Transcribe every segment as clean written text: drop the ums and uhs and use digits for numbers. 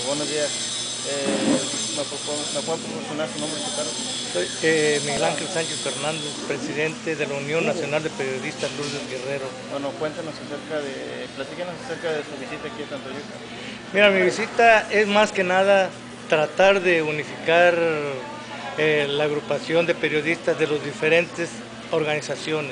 Buenos días. ¿Me puede proporcionar su nombre y su cargo? Soy Miguel Ángel Sánchez Fernández, presidente de la Unión Nacional de Periodistas Lourdes Guerrero. Bueno, platíquenos acerca de su visita aquí a Tantoyuca. Mira, mi visita es más que nada tratar de unificar la agrupación de periodistas de las diferentes organizaciones.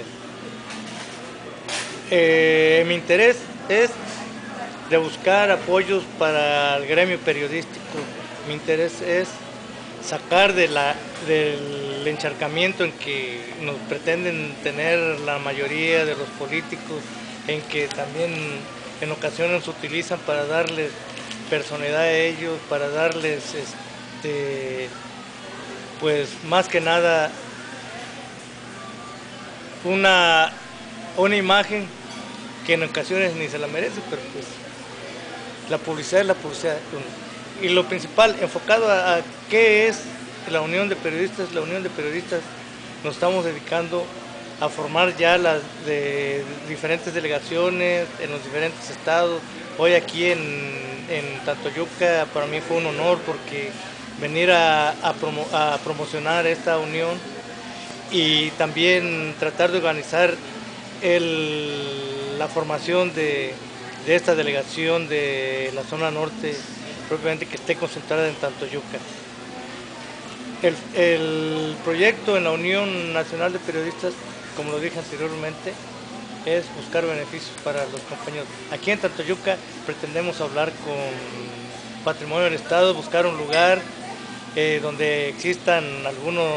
Mi interés es de buscar apoyos para el gremio periodístico. Mi interés es sacar del encharcamiento en que nos pretenden tener la mayoría de los políticos, en que también en ocasiones se utilizan para darles personalidad a ellos, para darles pues más que nada una imagen que en ocasiones ni se la merece, pero pues la publicidad es la publicidad. Y lo principal, enfocado a qué es la Unión de Periodistas. La Unión de Periodistas nos estamos dedicando a formar ya las de diferentes delegaciones en los diferentes estados. Hoy aquí en Tantoyuca para mí fue un honor porque venir a promocionar esta unión y también tratar de organizar la formación de esta delegación de la zona norte, propiamente que esté concentrada en Tantoyuca. El proyecto en la Unión Nacional de Periodistas, como lo dije anteriormente, es buscar beneficios para los compañeros. Aquí en Tantoyuca pretendemos hablar con Patrimonio del Estado, buscar un lugar donde existan algunos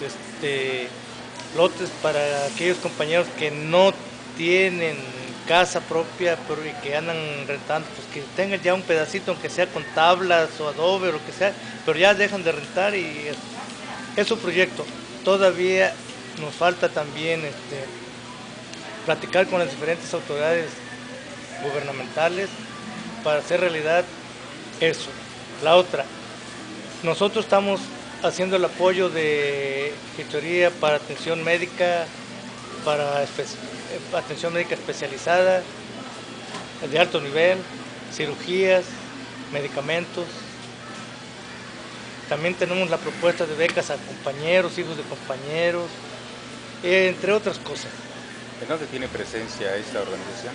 lotes para aquellos compañeros que no tienen casa propia pero y que andan rentando, pues que tengan ya un pedacito, aunque sea con tablas o adobe o lo que sea, pero ya dejan de rentar y es su proyecto. Todavía nos falta también platicar con las diferentes autoridades gubernamentales para hacer realidad eso. La otra, nosotros estamos haciendo el apoyo de gestoría para atención médica, para atención médica especializada, de alto nivel, cirugías, medicamentos. También tenemos la propuesta de becas a compañeros, hijos de compañeros, entre otras cosas. ¿En dónde tiene presencia esta organización?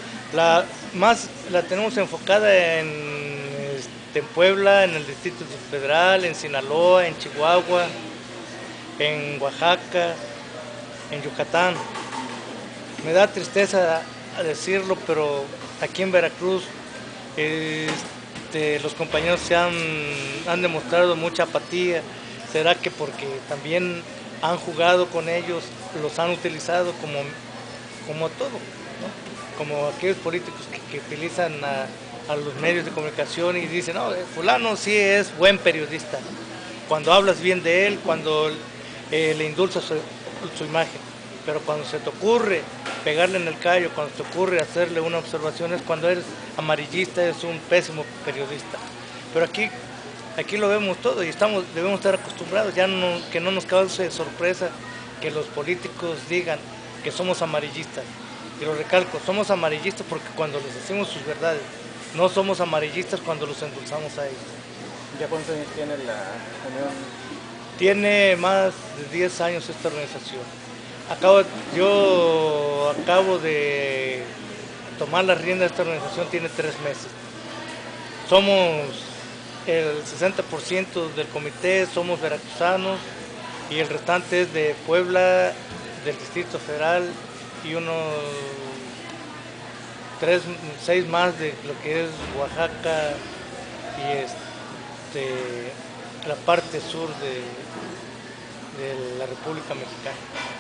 La tenemos enfocada en Puebla, en el Distrito Federal, en Sinaloa, en Chihuahua, en Oaxaca, en Yucatán. Me da tristeza decirlo, pero aquí en Veracruz los compañeros han demostrado mucha apatía. ¿Será que porque también han jugado con ellos, los han utilizado como todo, ¿no? Como aquellos políticos que utilizan a los medios de comunicación y dicen, no, fulano sí es buen periodista, ¿no? Cuando hablas bien de él, cuando le endulzas su imagen, pero cuando se te ocurre pegarle en el callo, cuando se te ocurre hacerle una observación, es cuando eres amarillista, eres un pésimo periodista. Pero aquí lo vemos todo y debemos estar acostumbrados, que no nos cause sorpresa que los políticos digan que somos amarillistas. Y lo recalco, somos amarillistas porque cuando les decimos sus verdades, no somos amarillistas cuando los endulzamos a ellos. ¿Ya cuántos años tiene la Unión? Tiene más de 10 años esta organización. Yo acabo de tomar la rienda de esta organización, tiene 3 meses. Somos el 60% del comité, somos veracruzanos y el restante es de Puebla, del Distrito Federal y unos 6 más de lo que es Oaxaca y la parte sur de la República Mexicana.